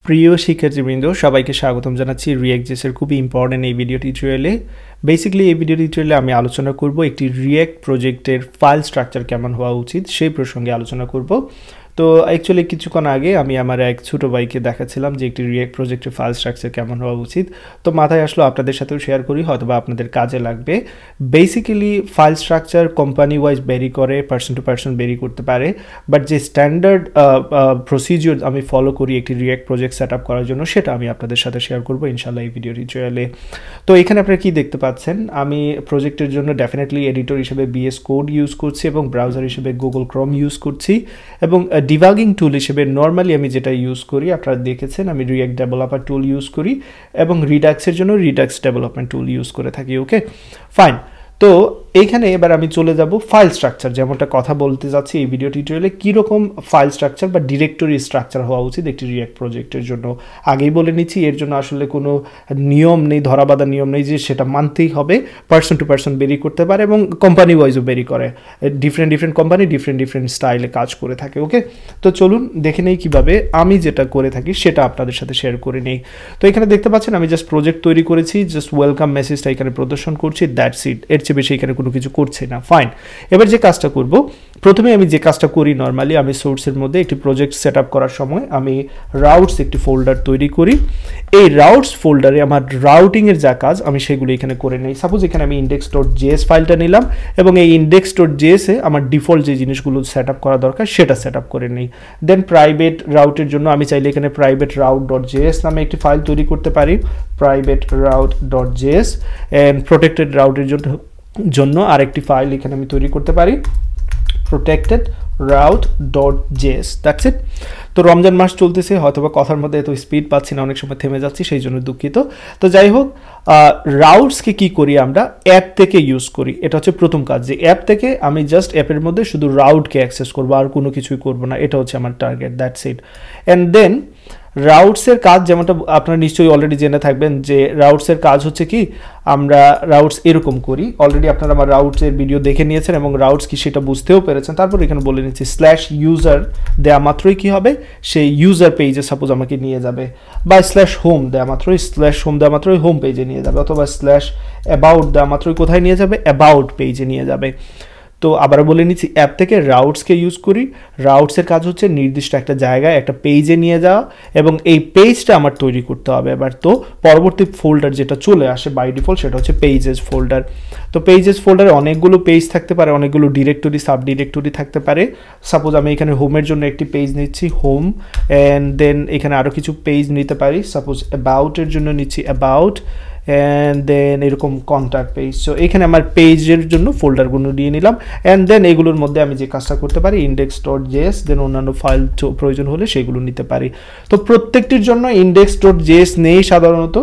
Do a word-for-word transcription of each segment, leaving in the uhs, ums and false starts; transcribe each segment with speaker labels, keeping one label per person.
Speaker 1: প্রিয় শিক্ষার্থীবৃন্দ সবাইকে স্বাগতম জানাচ্ছি রিঅ্যাক্ট.জেএস এর খুবই ইম্পর্টেন্ট এই ভিডিও টিউটোরিয়ালে। বেসিক্যালি এই ভিডিও টিউটোরিয়ালে আমি আলোচনা করব একটি রিঅ্যাক্ট প্রজেক্টের ফাইল স্ট্রাকচার কেমন হওয়া উচিত সেই প্রসঙ্গে আলোচনা করব। তো অ্যাকচুয়ালি কিছুক্ষণ আগে আমি আমার এক ছোটো ভাইকে দেখাচ্ছিলাম যে একটি রিঅ্যাক্ট প্রজেক্টের ফাইল স্ট্রাকচার কেমন হওয়া উচিত। তো মাথায় আসলো আপনাদের সাথেও শেয়ার করি, হয়তো বা আপনাদের কাজে লাগবে। Basically file structure company wise vary করে, পার্সন টু পার্সন ভেরি করতে পারে, বাট যে স্ট্যান্ডার্ড প্রসিজিওর আমি ফলো করি একটি রিঅ্যাক্ট প্রজেক্ট সেট আপ করার জন্য সেটা আমি আপনাদের সাথে শেয়ার করবো ইনশাল্লাহ এই ভিডিও টিউটোরিয়ালে। তো এখানে আপনারা কি দেখতে পাচ্ছেন, আমি প্রজেক্টের জন্য ডেফিনেটলি এডিটর হিসেবে বিএস কোড ইউজ করছি এবং ব্রাউজার হিসেবে গুগল ক্রোম ইউজ করছি এবং ডিবাগিং টুল হিসেবে নর্মালি আমি যেটা ইউজ করি আপনারা দেখেছেন আমি রিঅ্যাক্ট ডেভেলপার টুল ইউজ করি এবং রিডাক্সের জন্য রিডাক্স ডেভেলপমেন্ট টুল ইউজ করে থাকি। Okay fine. তো এইখানে এবার আমি চলে যাব ফাইল স্ট্রাকচার, যেমনটা কথা বলতে যাচ্ছি এই ভিডিও টিউটোরিয়ালে কীরকম ফাইল স্ট্রাকচার বা ডিরেক্টরি স্ট্রাকচার হওয়া উচিত একটি রিঅ্যাক্ট প্রজেক্টের জন্য। আগেই বলে নিচ্ছি এর জন্য আসলে কোনো নিয়ম নেই, ধরাবাঁধা নিয়ম নেই যে সেটা মানতেই হবে। পার্সন টু পার্সন বেরি করতে পারে এবং কোম্পানি ওয়াইজও বেরি করে। Different different company different different স্টাইলে কাজ করে থাকে। ওকে, তো চলুন দেখে নেই কীভাবে আমি যেটা করে থাকি সেটা আপনাদের সাথে শেয়ার করে নেই। তো এখানে দেখতে পাচ্ছেন আমি জাস্ট প্রজেক্ট তৈরি করেছি, জাস্ট ওয়েলকাম মেসেজটা এখানে প্রদর্শন করছি, দ্যাটস ইট। এর চেয়ে বেশি এখানে কোনো কিছু করছে না। ফাইন, এবার যে কাজটা করব, প্রথমে আমি যে কাজটা করি নর্মালি আমি সোর্সের মধ্যে একটি প্রজেক্ট সেট আপ করার সময় আমি রাউটস একটি ফোল্ডার তৈরি করি। এই রাউটস ফোল্ডারে আমার রাউটিংয়ের যা কাজ আমি সেগুলো এখানে করে নিই। সাপোজ এখানে আমি ইন্ডেক্স ডট জেএস ফাইলটা নিলাম এবং এই ইন্ডেক্স ডট জেএসে আমার ডিফল্ট যে জিনিসগুলো সেট আপ করা দরকার সেটা সেট আপ করে নিই। দেন প্রাইভেট রাউটের জন্য আমি চাইলে এখানে প্রাইভেট রাউট ডট জেএস নামে একটি ফাইল তৈরি করতে পারি, private route dot JS. And protected রাউটের জন্য জন্য আরেকটি ফাইল এখানে আমি তৈরি করতে পারি, protected route dot JS. That's it. তো রমজান মাস চলতেছে, হয়তোবা কথার মধ্যে এত স্পিড পাচ্ছি না, অনেক সময় থেমে যাচ্ছি, সেই জন্য দুঃখিত। তো যাই হোক, রাউটসকে কি করি আমরা অ্যাপ থেকে ইউজ করি। এটা হচ্ছে প্রথম কাজ, যে অ্যাপ থেকে আমি জাস্ট অ্যাপের মধ্যে শুধু রাউটকে অ্যাক্সেস করবো, আর কোনো কিছুই করবো না। এটা হচ্ছে আমার target. That's it. And then রাউটসের কাজ যেমনটা আপনারা নিশ্চয়ই অলরেডি জেনে থাকবেন যে রাউটসের কাজ হচ্ছে কি, আমরা রাউটস এরকম করি। অলরেডি আপনারা আমার রাউটসের ভিডিও দেখে নিয়েছেন এবং রাউটস কি সেটা বুঝতেও পেরেছেন। তারপর এখানে বলে নিচ্ছি স্ল্যাশ ইউজার দেওয়া মাত্রই কি হবে, সেই ইউজার পেজে সাপোজ আমাকে নিয়ে যাবে, বা স্ল্যাশ হোম দেওয়া মাত্রই স্ল্যাশ হোম দেওয়া মাত্রই হোম পেজে নিয়ে যাবে, অথবা স্ল্যাশ অ্যাবাউট দেওয়া মাত্রই কোথায় নিয়ে যাবে, অ্যাবাউট পেজে নিয়ে যাবে। তো আবার বলে নিচ্ছি অ্যাপ থেকে রাউটসকে ইউজ করি। রাউটসের কাজ হচ্ছে নির্দিষ্ট একটা জায়গায় একটা পেজে নিয়ে যাওয়া এবং এই পেজটা আমার তৈরি করতে হবে এবার। তো পরবর্তী ফোল্ডার যেটা চলে আসে বাই ডিফল্ট সেটা হচ্ছে পেজেস ফোল্ডার। তো পেজেস ফোল্ডারে অনেকগুলো পেজ থাকতে পারে, অনেকগুলো ডিরেক্টরি সাব ডিরেক্টরি থাকতে পারে। সাপোজ আমি এখানে হোমের জন্য একটি পেজ নিচ্ছি, হোম। অ্যান্ড দেন এখানে আরও কিছু পেজ নিতে পারি, সাপোজ অ্যাবাউটের জন্য নিচ্ছি অ্যাবাউট। অ্যান্ড দেন এরকম কন্ট্যাক্ট পেজ। সো এখানে আমার পেজের জন্য ফোল্ডারগুলো নিয়ে নিলাম। অ্যান্ড দেন এগুলোর মধ্যে আমি যে কাজটা করতে পারি ইন্ডেক্স ডট জেএস, দেন অন্যান্য ফাইল প্রয়োজন হলে সেগুলো নিতে পারি। তো প্রত্যেকটির জন্য ইন্ডেক্স ডট জেএস নেই সাধারণত।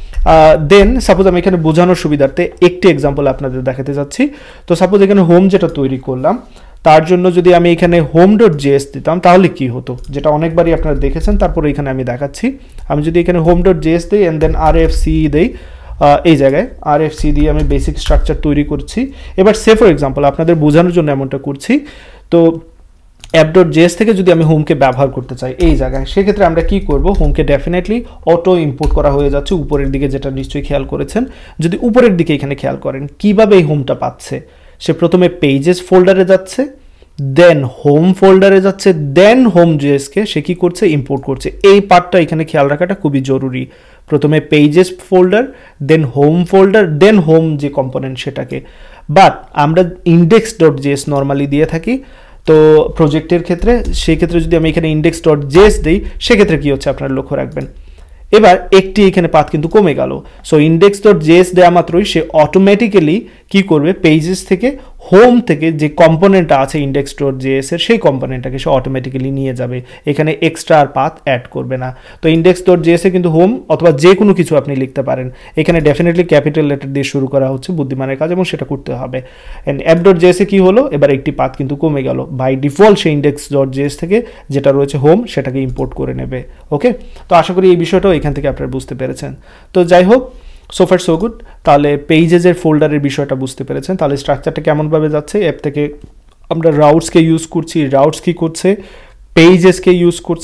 Speaker 1: দেন সাপোজ আমি এখানে বোঝানোর সুবিধার্থে একটি এক্সাম্পল আপনাদের দেখাতে যাচ্ছি। তো সাপোজ এখানে হোম যেটা তৈরি করলাম তার জন্য যদি আমি এখানে হোম ডট জেএস দিতাম তাহলে কি হতো, যেটা অনেকবারই আপনারা দেখেছেন। তারপরে এখানে আমি দেখাচ্ছি, আমি যদি এখানে হোম ডট জেএস দিই and then R F C দিই, এই জায়গায় আর এফ সি দিয়ে আমি বেসিক স্ট্রাকচার তৈরি করছি। এবার সে ফর এক্সাম্পল আপনাদের বোঝানোর জন্য এমনটা করছি। তো অ্যাপ ডট জেএস থেকে যদি আমি হোমকে ব্যবহার করতে চাই এই জায়গায়, সেক্ষেত্রে আমরা কি করব, হোমকে ডেফিনেটলি অটো ইম্পোর্ট করা হয়ে যাচ্ছে উপরের দিকে, যেটা নিশ্চয়ই খেয়াল করেছেন। যদি উপরের দিকে এখানে খেয়াল করেন কিভাবে এই হোমটা পাচ্ছে, সে প্রথমে পেজেস ফোল্ডারে যাচ্ছে, দেন হোম ফোল্ডারে যাচ্ছে, দেন হোম জেএসকে সে কী করছে, ইম্পোর্ট করছে। এই পার্টটা এখানে খেয়াল রাখাটা খুবই জরুরি। প্রথমে pages folder, then home folder, then home যে কম্পোনেন্ট সেটাকে। বাট আমরা ইন্ডেক্স ডট জেএস নর্মালি দিয়ে থাকি। তো প্রজেক্টের ক্ষেত্রে সেক্ষেত্রে যদি আমি এখানে ইন্ডেক্স ডট জেএস দিই সেক্ষেত্রে কী হচ্ছে আপনারা লক্ষ্য রাখবেন, এবার একটি এখানে পাথ কিন্তু কমে গেল। সো ইন্ডেক্স ডট জেএস দেওয়া মাত্রই সে অটোমেটিক্যালি কী করবে, পেজেস থেকে হোম থেকে যে কম্পোনেন্টটা আছে ইন্ডেক্স ডট জেএস এর সেই কম্পোনেন্টটাকে সে অটোমেটিক্যালি নিয়ে যাবে, এখানে এক্সট্রা আর পাথ অ্যাড করবে না। তো ইন্ডেক্স ডট জেএস এ কিন্তু হোম অথবা যে কোনো কিছু আপনি লিখতে পারেন, এখানে ডেফিনেটলি ক্যাপিটাল লেটার দিয়ে শুরু করা হচ্ছে বুদ্ধিমানের কাজ এবং সেটা করতে হবে। অ্যান্ড অ্যাপ ডট জেএস এ কী হলো, এবার একটি পাথ কিন্তু কমে গেল। বাই ডিফল্ট সে ইন্ডেক্স ডট জেএস থেকে যেটা রয়েছে হোম সেটাকে ইম্পোর্ট করে নেবে। ওকে, তো আশা করি এই বিষয়টাও এখান থেকে আপনারা বুঝতে পেরেছেন। তো যাই হোক, সো ফার সো গুড। তাহলে পেজেসের ফোল্ডারের বিষয়টা বুঝতে পেরেছেন। তাহলে স্ট্রাকচারটা কেমনভাবে যাচ্ছে, অ্যাপ থেকে আমরা রাউটসকে ইউজ করছি, রাউটস কী করছে, পেজেসকে ইউজ করছে,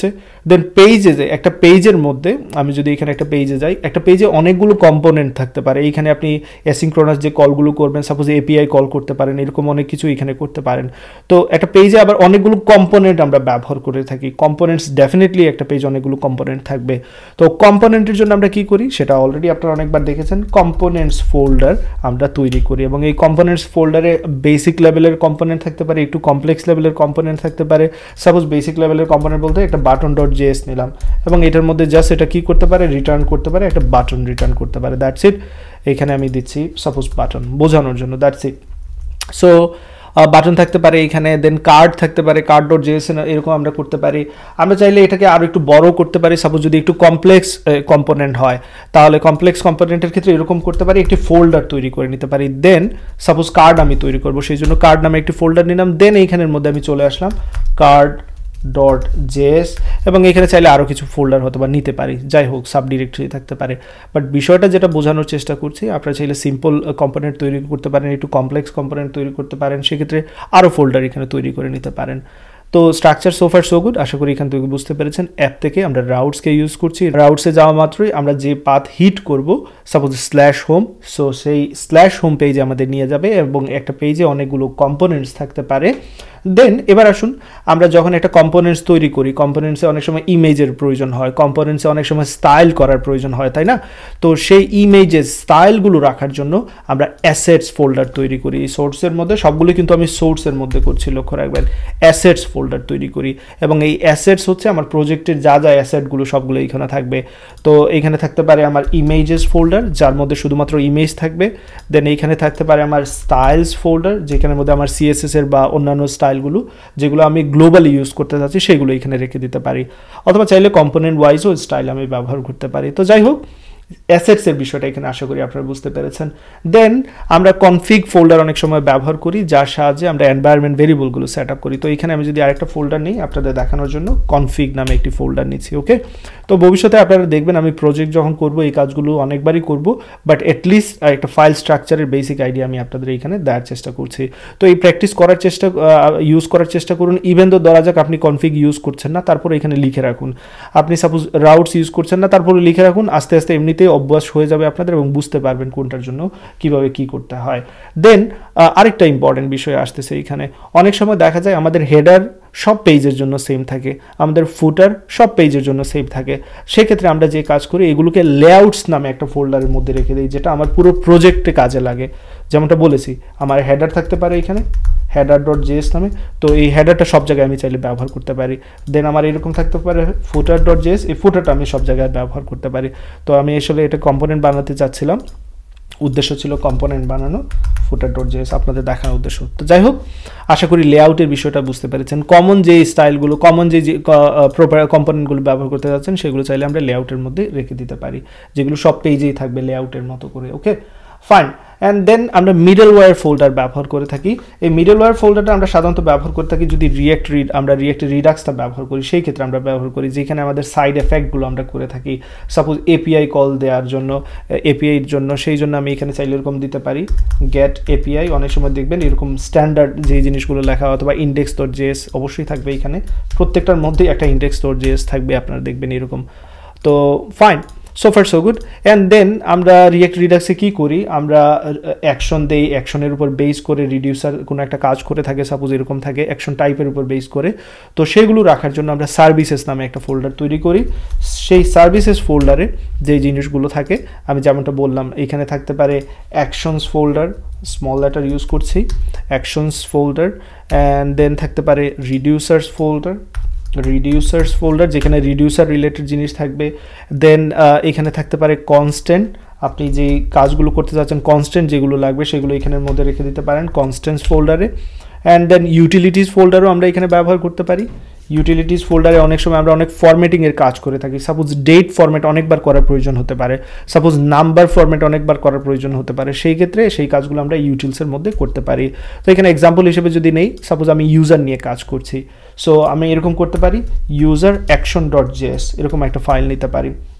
Speaker 1: দেন পেজে যে একটা পেজের মধ্যে আমি যদি এখানে একটা পেজে যাই, একটা পেজে অনেকগুলো কম্পোনেন্ট থাকতে পারে। এইখানে আপনি অ্যাসিনক্রোনাস যে কলগুলো করবেন, সাপোজ এপিআই কল করতে পারেন, এরকম অনেক কিছু এখানে করতে পারেন। তো একটা পেজে আবার অনেকগুলো কম্পোনেন্ট আমরা ব্যবহার করে থাকি। কম্পোনেন্টস ডেফিনেটলি একটা পেজ অনেকগুলো কম্পোনেন্ট থাকবে। তো কম্পোনেন্টের জন্য আমরা কি করি সেটা অলরেডি আপনারা অনেকবার দেখেছেন, কম্পোনেন্টস ফোল্ডার আমরা তৈরি করি এবং এই কম্পোনেন্টস ফোল্ডারে বেসিক লেভেলের কম্পোনেন্ট থাকতে পারে, একটু কমপ্লেক্স লেভেলের কম্পোনেন্ট থাকতে পারে। সাপোজ বেসিক লেভেলের কম্পোনেন্ট বলতে একটা বাটন ডট জেএস নিলাম এবং এটার মধ্যে জাস্ট এটা কি করতে পারে, রিটার্ন করতে পারে, একটা বাটন রিটার্ন করতে পারে, দ্যাটস ইট। এখানে আমি দিচ্ছি সাপোজ বাটন বোঝানোর জন্য, দ্যাটস ইট। সো বাটন থাকতে পারে এখানে, দেন কার্ড থাকতে পারে, কার্ড ডট জেএস এরকম আমরা করতে পারি। আমরা চাইলে এটাকে আরও একটু বড় করতে পারি, সাপোজ যদি একটু কমপ্লেক্স কম্পোনেন্ট হয় তাহলে কমপ্লেক্স কম্পোনেন্টের ক্ষেত্রে এরকম করতে পারি, একটি ফোল্ডার তৈরি করে নিতে পারি। দেন সাপোজ কার্ড আমি তৈরি করবো, সেই জন্য কার্ড নামে একটি ফোল্ডার নিলাম, দেন এইখানের মধ্যে আমি চলে আসলাম কার্ড ডট জেএস এবং এখানে চাইলে আরও কিছু ফোল্ডার হয়তো বা নিতে পারি, যাই হোক সাব ডিরেক্টরি থাকতে পারে। বাট বিষয়টা যেটা বোঝানোর চেষ্টা করছি, আপনারা চাইলে সিম্পল কম্পোনেন্ট তৈরি করতে পারেন, একটু কমপ্লেক্স কম্পোনেন্ট তৈরি করতে পারেন, সেক্ষেত্রে আরও ফোল্ডার এখানে তৈরি করে নিতে পারেন। তো স্ট্রাকচার সোফার সো গুড, আশা করি এখান থেকে বুঝতে পেরেছেন। অ্যাপ থেকে আমরা রাউটসকে ইউজ করছি, রাউটসে যাওয়া মাত্রই আমরা যে পাথ হিট করব, সাপোজ স্ল্যাশ হোম, সো সেই স্ল্যাশ হোম পেজে আমাদের নিয়ে যাবে এবং একটা পেজে অনেকগুলো কম্পোনেন্টস থাকতে পারে। দেন এবার আসুন, আমরা যখন একটা কম্পোনেন্টস তৈরি করি, কম্পোনেন্টসে অনেক সময় ইমেজের প্রয়োজন হয়, কম্পোনেন্টসে অনেক সময় স্টাইল করার প্রয়োজন হয়, তাই না? তো সেই ইমেজের স্টাইলগুলো রাখার জন্য আমরা অ্যাসেটস ফোল্ডার তৈরি করি। এই সোর্সের মধ্যে সবগুলো কিন্তু আমি সোর্সের মধ্যে করছি, লক্ষ্য রাখবেন। অ্যাসেটস ফোল্ডার তৈরি করি এবং এই অ্যাসেটস হচ্ছে আমার প্রজেক্টের যা যা অ্যাসেটগুলো সবগুলো এখানে থাকবে। তো এখানে থাকতে পারে আমার ইমেজেস ফোল্ডার, যার মধ্যে শুধুমাত্র ইমেজ থাকবে। দেন এইখানে থাকতে পারে আমার স্টাইলস ফোল্ডার, যেখানের মধ্যে আমার সিএসএস এর বা অন্যান্য স্টাইলগুলো যেগুলো আমি গ্লোবালি ইউজ করতে চাচ্ছি সেগুলো এখানে রেখে দিতে পারি, অথবা চাইলে কম্পোনেন্ট ওয়াইজও স্টাইল আমি ব্যবহার করতে পারি। তো যাই হোক, অ্যাসেটসের বিষয়টা এখানে আশা করি আপনারা বুঝতে পেরেছেন। দেন আমরা কনফিগ ফোল্ডার অনেক সময় ব্যবহার করি, যার সাহায্যে আমরা এনভায়রনমেন্ট ভেরিয়েবলগুলো সেট আপ করি। তো এখানে আমি যদি আরেকটা ফোল্ডার নিই আপনাদের দেখানোর জন্য, কনফিগ নামে একটি ফোল্ডার নিচ্ছি, ওকে। তো ভবিষ্যতে আপনারা দেখবেন আমি প্রজেক্ট যখন করব এই কাজগুলো অনেকবারই করব, বাট অ্যাটলিস্ট একটা ফাইল স্ট্রাকচারের বেসিক আইডিয়া আমি আপনাদের এইখানে দেওয়ার চেষ্টা করছি। তো এই প্র্যাকটিস করার চেষ্টা ইউজ করার চেষ্টা করুন। ইভেন তো ধরা যাক আপনি কনফিগ ইউজ করছেন না, তারপরে এখানে লিখে রাখুন। আপনি সাপোজ রাউটস ইউজ করছেন না, তারপরে লিখে রাখুন, আস্তে আস্তে এমনিতেই অভ্যাস হয়ে যাবে আপনাদের এবং বুঝতে পারবেন কোনটার জন্য কিভাবে কি করতে হয়। দেন আরেকটা ইম্পর্টেন্ট বিষয় আসতেছে এখানে, অনেক সময় দেখা যায় আমাদের হেডার সব পেজের জন্য সেম থাকে, আমাদের ফুটার সব পেজের জন্য সেম থাকে। সেক্ষেত্রে আমরা যে কাজ করি, এগুলোকে লেআউটস নামে একটা ফোল্ডারের মধ্যে রেখে দিই, যেটা আমার পুরো প্রজেক্টে কাজে লাগে। যেমনটা বলেছি, আমার হেডার থাকতে পারে এখানে হেডার ডট জেএস নামে, তো এই হেডারটা সব জায়গায় আমি চাইলে ব্যবহার করতে পারি। দেন আমার এরকম থাকতে পারে ফুটার ডট জেএস, এই ফুটারটা আমি সব জায়গায় ব্যবহার করতে পারি। তো আমি আসলে এটা কম্পোনেন্ট বানাতে চাচ্ছিলাম, উদ্দেশ্য ছিল কম্পোনেন্ট বানানো, ফুটার ডট জেএস আপনাদের দেখানোর উদ্দেশ্য। তো যাই হোক, আশা করি লেআউটের বিষয়টা বুঝতে পেরেছেন। কমন যে স্টাইলগুলো, কমন যে কম্পোনেন্টগুলো ব্যবহার করতে যাচ্ছেন সেগুলো চাইলে আমরা লেআউটের মধ্যে রেখে দিতে পারি, যেগুলো সব পেজেই থাকবে লেআউটের মতো করে, ওকে ফাইন। অ্যান্ড দেন আমরা মিডল ওয়্যার ফোল্ডার ব্যবহার করে থাকি। এই মিডল ওয়্যার ফোল্ডারটা আমরা সাধারণত ব্যবহার করে থাকি যদি রিয়েক্ট রিড আমরা রিয়েক্ট রিডাক্সটা ব্যবহার করি, সেই ক্ষেত্রে আমরা ব্যবহার করি, যেখানে আমাদের সাইড এফেক্টগুলো আমরা করে থাকি। সাপোজ এপিআই কল দেওয়ার জন্য, এপিআইয়ের জন্য, সেই জন্য আমি এখানে চাইলে এরকম দিতে পারি গেট এপিআই। অনেক সময় দেখবেন এরকম স্ট্যান্ডার্ড যেই জিনিসগুলো লেখা, অথবা ইন্ডেক্স ডট জেএস অবশ্যই থাকবে এখানে, প্রত্যেকটার মধ্যেই একটা ইন্ডেক্স ডট জেএস থাকবে, আপনারা দেখবেন এরকম। তো fine, so far so good. And then আমরা রিয়েক্ট রিডাক্সে কী করি, আমরা অ্যাকশন দেই, অ্যাকশনের উপর বেস করে রিডিউসার কোনো একটা কাজ করে থাকে, সাপোজ এরকম থাকে অ্যাকশন টাইপের উপর বেস করে। তো সেগুলো রাখার জন্য আমরা সার্ভিসেস নামে একটা ফোল্ডার তৈরি করি। সেই সার্ভিসেস ফোল্ডারে যে জিনিসগুলো থাকে, আমি যেমনটা বললাম, এখানে থাকতে পারে actions folder, small letter use করছি, অ্যাকশনস ফোল্ডার। অ্যান্ড দেন থাকতে পারে রিডিউসার্স ফোল্ডার, রিডিউসার্স ফোল্ডার যেখানে রিডিউসার রিলেটেড জিনিস থাকবে। দেন এখানে থাকতে পারে কনস্ট্যান্ট, আপনি যেই কাজগুলো করতে চাচ্ছেন কনস্ট্যান্ট যেগুলো লাগবে সেগুলো এখানের মধ্যে রেখে দিতে পারেন কনস্ট্যান্টস ফোল্ডারে। অ্যান্ড দেন ইউটিলিটিস ফোল্ডারও আমরা এখানে ব্যবহার করতে পারি। ইউটিলিটিস ফোল্ডারে অনেক সময় আমরা অনেক ফরম্যাটিংয়ের কাজ করে থাকি, সাপোজ ডেট ফরম্যাট অনেকবার করার প্রয়োজন হতে পারে, সাপোজ নাম্বার ফরম্যাট অনেকবার করার প্রয়োজন হতে পারে, সেই ক্ষেত্রে সেই কাজগুলো আমরা ইউটিলসের মধ্যে করতে পারি। তো এখানে এক্সাম্পল হিসেবে যদি নেই, সাপোজ আমি ইউজার নিয়ে কাজ করছি, সো আমি এরকম করতে পারি ইউজার অ্যাকশন ডট জেএস, এরকম একটা ফাইল নিতে পারি।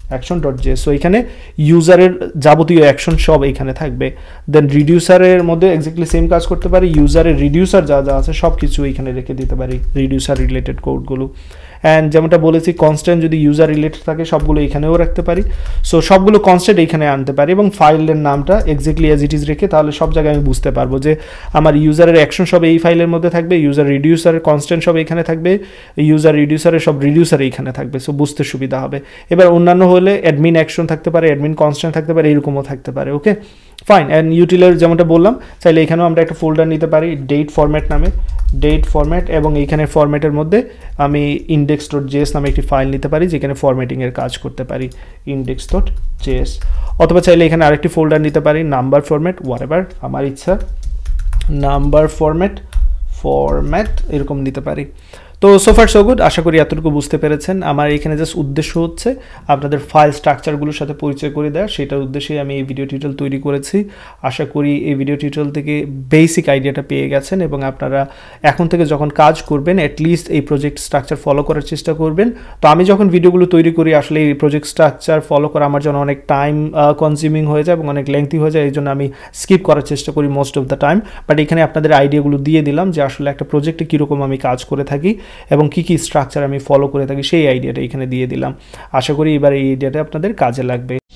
Speaker 1: Action dot JS. সো এখানে ইউজারের যাবতীয় অ্যাকশন সব এখানে থাকবে। দেন রিডিউসারের মধ্যে এক্স্যাক্টলি সেম কাজ করতে পারি, ইউজারের রিডিউসার যা যা আছে সব কিছু এখানে রেখে দিতে পারি, রিডিউসার রিলেটেড কোডগুলো। অ্যান্ড যেমনটা বলেছি কনস্ট্যান্ট যদি ইউজার রিলেটেড থাকে সবগুলো এখানেও রাখতে পারি। সো সবগুলো কনস্ট্যান্ট এখানে আনতে পারি এবং ফাইলের নামটা এক্স্যাক্টলি অ্যাজ ইট ইজ রেখে, তাহলে সব জায়গায় আমি বুঝতে পারবো যে আমার ইউজারের অ্যাকশন সব এই ফাইলের মধ্যে থাকবে, ইউজার রিডিউসারের কনস্ট্যান্ট সব এখানে থাকবে, ইউজার রিডিউসারের সব রিডিউসার এইখানে থাকবে। সো বুঝতে সুবিধা হবে। এবার অন্যান্য হলে অ্যাডমিন অ্যাকশন থাকতে পারে, অ্যাডমিন কনস্ট্যান্ট থাকতে পারে, এরকমও থাকতে পারে। Okay fine. অ্যান্ড ইউটিলের যেমনটা বললাম চাইলে এখানেও আমরা একটা ফোল্ডার নিতে পারি ডেট ফরম্যাট নামে, ডেট ফরম্যাট, এবং এইখানে ফরম্যাটের মধ্যে আমি ইন্ডেক্স ডট জেএস নামে একটি ফাইল নিতে পারি যেখানে ফরম্যাটিংয়ের কাজ করতে পারি, ইন্ডেক্স ডট জেএস। অথবা চাইলে এখানে আরেকটি ফোল্ডার নিতে পারি নাম্বার ফরম্যাট, হোয়াটএভার আমার ইচ্ছা, নাম্বার ফরম্যাট ফরম্যাট এরকম নিতে পারি। তো সোফার সো গুড, আশা করি এতটুকু বুঝতে পেরেছেন। আমার এখানে জাস্ট উদ্দেশ্য হচ্ছে আপনাদের ফাইল স্ট্রাকচারগুলোর সাথে পরিচয় করে দেওয়া, সেটার উদ্দেশ্যেই আমি এই ভিডিও টিউটোরিয়াল তৈরি করেছি। আশা করি এই ভিডিও টিউটোরিয়াল থেকে বেসিক আইডিয়াটা পেয়ে গেছেন এবং আপনারা এখন থেকে যখন কাজ করবেন অ্যাটলিস্ট এই প্রজেক্ট স্ট্রাকচার ফলো করার চেষ্টা করবেন। তো আমি যখন ভিডিওগুলো তৈরি করি আসলে এই প্রজেক্ট স্ট্রাকচার ফলো করা আমার জন্য অনেক টাইম কনজিউমিং হয়ে যায় এবং অনেক লেংথি হয়ে যায়, এই জন্য আমি স্কিপ করার চেষ্টা করি most of the time. But এখানে আপনাদের আইডিয়াগুলো দিয়ে দিলাম যে আসলে একটা প্রজেক্টে কীরকম আমি কাজ করে থাকি এবং কী কী স্ট্রাকচার আমি ফলো করে থাকি, সেই আইডিয়াটা এখানে দিয়ে দিলাম। আশা করি এবার এই আইডিয়াটা আপনাদের কাজে লাগবে।